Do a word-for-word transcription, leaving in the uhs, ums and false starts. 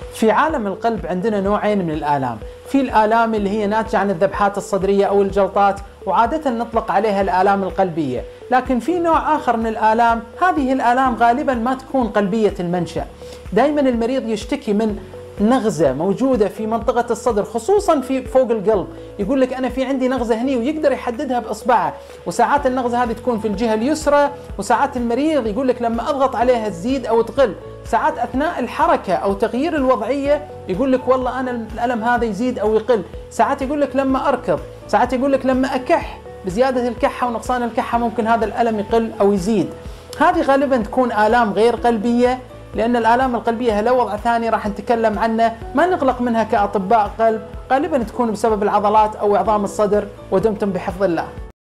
في عالم القلب عندنا نوعين من الآلام، في الآلام اللي هي ناتجة عن الذبحات الصدرية أو الجلطات، وعادة نطلق عليها الآلام القلبية، لكن في نوع آخر من الآلام، هذه الآلام غالبا ما تكون قلبية المنشأ. دائما المريض يشتكي من نغزة موجودة في منطقة الصدر، خصوصا في فوق القلب، يقول لك أنا في عندي نغزة هني، ويقدر يحددها بإصبعه، وساعات النغزة هذه تكون في الجهة اليسرى، وساعات المريض يقول لك لما أضغط عليها تزيد أو تقل، ساعات أثناء الحركة أو تغيير الوضعية يقول لك والله أنا الألم هذا يزيد أو يقل، ساعات يقول لك لما أركض، ساعات يقول لك لما أكح، بزيادة الكحة ونقصان الكحة ممكن هذا الألم يقل أو يزيد. هذه غالبا تكون آلام غير قلبية، لأن الآلام القلبية له وضع ثاني راح نتكلم عنه، ما نقلق منها كأطباء قلب، غالبا تكون بسبب العضلات أو عظام الصدر. ودمتم بحفظ الله.